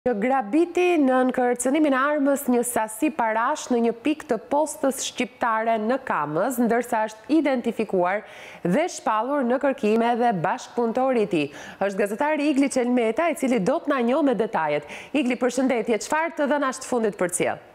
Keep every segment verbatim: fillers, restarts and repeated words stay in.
Grabiti në kërcënimin e armës një sasi parash në një pikë të postës shqiptare në Kamës, ndërsa është identifikuar dhe shpallur në kërkime dhe bashkëpunëtori i tij. Është gazetari Igli Çelmeta, i cili do të na njohë me detajet. Igli, përshëndetje, çfarë të dhënash të fundit përcjell?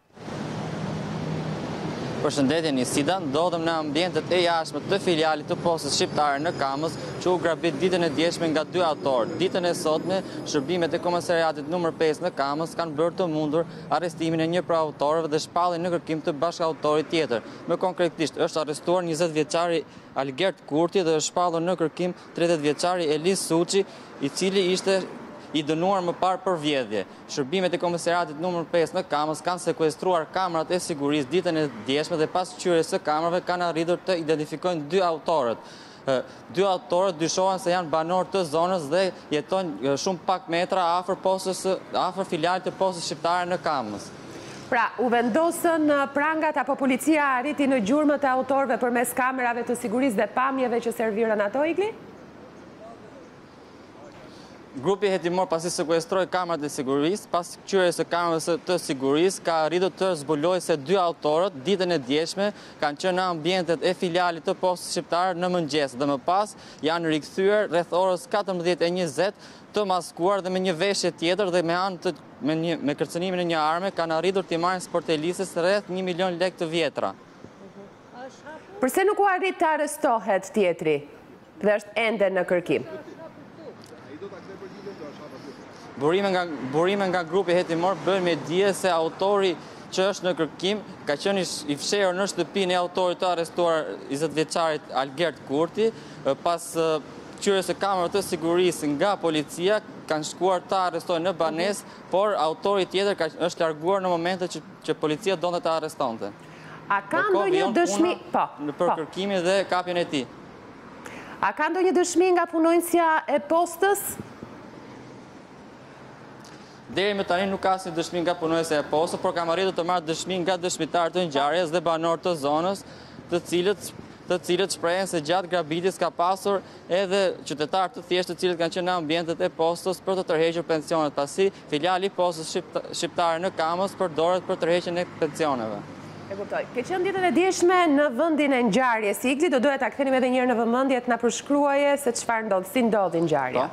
Përshëndetje Nisida, ndodhem në ambientet e jashtme të filialit të postës shqiptare në Kamës, që u grabit ditën e djeshme nga dy autorë. Ditën e sotme, shërbimet e komisariatit numër pesë në Kamës kanë bërë të mundur arrestimin e një prej autorëve dhe shpalljen në kërkim të bashkëautorit tjetër. Më konkretisht, është arrestuar njëzet vjeçari Algert Kurti dhe është shpallur në kërkim tridhjetë vjeçari Elis Suçi, i cili ishte i dënuar më parë për vjedhje. Shërbimet e komisariatit numër pesë në Kamës kanë sekuestruar kamerat e sigurisë ditën e djeshme dhe pas qyrjes së kamerave kanë arritur të identifikojnë dy autorët. Dy autorët dyshohen se janë banor të zonës dhe jetojnë shumë pak metra afër postës, afër filialit të postës shqiptare në Kamës. Pra, u vendosën prangat apo policia arriti në gjurmët e autorëve përmes kamerave të sigurisë dhe pamjeve që servirën ato, Igli? Grupi hetimor pasi sekuestroi kamerat e sigurisë, pas qyrjes së kamerave të sigurisë, ka arritur të zbulojë se dy autorët ditën e djeshme kanë qenë në ambientet e filialit të postës shqiptare në mëngjes dhe më pas janë rikthyer rreth orës katërmbëdhjetë e njëzet të maskuar dhe me një veshje tjetër dhe me anë të me, një, me kërcënimin e një arme kanë arritur të marrin sportelisës rreth një milion lekë të vjetra. Përse nuk u arrit të arrestohet tjetri dhe është ende në kërkim? Burime nga, burime nga grupi hetimor bën me dije se autori që është në kërkim ka qenë i fshehur në shtëpinë e autorit të arrestuar njëzet vjeçarit Algert Kurti. Pas qyrjes së kamerave të sigurisë nga policia kanë shkuar të arrestojnë në banesë, por autori tjetër ka, është larguar në momentet që, që policia donte ta arrestonte. A ka ndonjë dëshmi po, në për kërkimin dhe kapjen e tij? A ka ndonjë dëshmi nga punonjësia e postës? Deri më tani nuk ka asnjë dëshmi nga punonjësia e postës, por kam arritur të marr dëshmi nga dëshmitarë të ngjarjes dhe banor të zonës, të cilët të cilët shprehen se gjatë grabitjes ka pasur edhe qytetarë të thjeshtë të cilët kanë qenë në ambientet e postës për të tërhequr pensionet, pasi filiali i postës shqiptare në Kamës përdoret për tërheqjen e pensioneve. E kuptoj. Ke qenë ditën e djeshme në vendin e ngjarjes, Igli, do duhet ta kthenim edhe një herë në vëmendje të na përshkruaje se çfarë ndodh, si ndodhi ngjarja.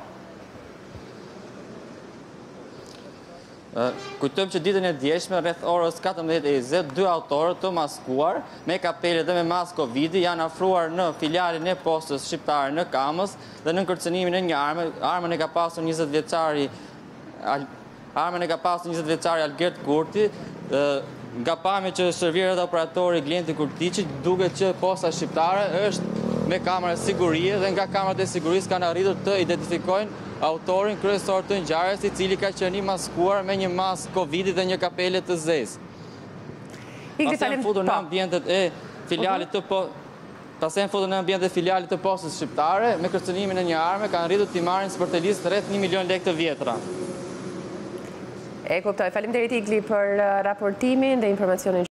Kujtojmë që ditën e djeshme, rreth orës katërmbëdhjetë e njëzet, dy autorë të maskuar me kapele dhe me maskë Covidi janë afruar në filialin e postës shqiptare në Kamës dhe në kërcënimin e një arme, armën e ka pasur njëzet vjeçari armën e ka pasur njëzet vjeçari Algert Kurti. Nga pamjet që shërbiret operatori Glenti Kurtiçi, duket që posta shqiptare është me kamera sigurie dhe nga kamerat e sigurisë kanë arritur të identifikojnë autorin kryesor të ngjarjes, i cili ka qenë i maskuar me një maskë Covidi dhe një kapele të zezë. Pas janë futur në ambientet e filialit të po Pas janë futur në ambientet e filialit të postës shqiptare me kërcënimin e një arme kanë arritur të marrin sportelisë rreth një milion lekë të vjetra. E kuptoj. Faleminderit Igli për raportimin dhe informacionin.